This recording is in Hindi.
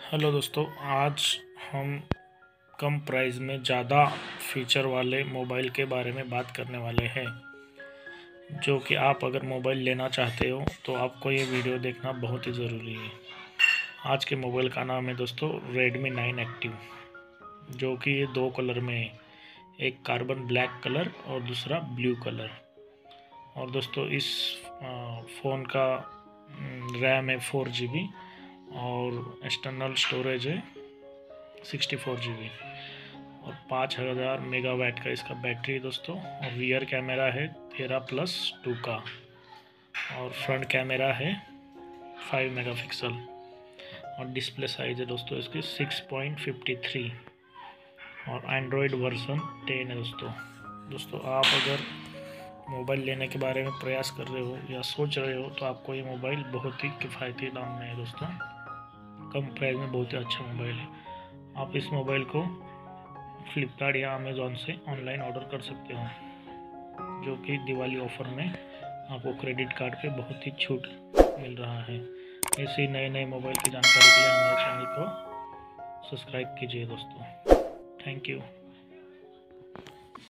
हेलो दोस्तों, आज हम कम प्राइस में ज़्यादा फीचर वाले मोबाइल के बारे में बात करने वाले हैं। जो कि आप अगर मोबाइल लेना चाहते हो तो आपको ये वीडियो देखना बहुत ही ज़रूरी है। आज के मोबाइल का नाम है दोस्तों Redmi 9 एक्टिव, जो कि ये दो कलर में है, एक कार्बन ब्लैक कलर और दूसरा ब्लू कलर। और दोस्तों इस फ़ोन का रैम है 4 GB और एक्सटर्नल स्टोरेज है 64 GB और 5000 मेगावाट का इसका बैटरी है दोस्तों। और रियर कैमरा है 13+2 का और फ्रंट कैमरा है 5 मेगापिक्सल और डिस्प्ले साइज है दोस्तों इसकी 6.53 और एंड्रॉयड वर्जन 10 है दोस्तों आप अगर मोबाइल लेने के बारे में प्रयास कर रहे हो या सोच रहे हो तो आपको ये मोबाइल बहुत ही किफ़ायती दाम में है दोस्तों। कम प्राइस में बहुत ही अच्छा मोबाइल है। आप इस मोबाइल को फ्लिपकार्ट या अमेज़ॉन से ऑनलाइन ऑर्डर कर सकते हो, जो कि दिवाली ऑफ़र में आपको क्रेडिट कार्ड पे बहुत ही छूट मिल रहा है। ऐसे ही नए नए मोबाइल की जानकारी के लिए हमारे चैनल को सब्सक्राइब कीजिए दोस्तों। Thank you.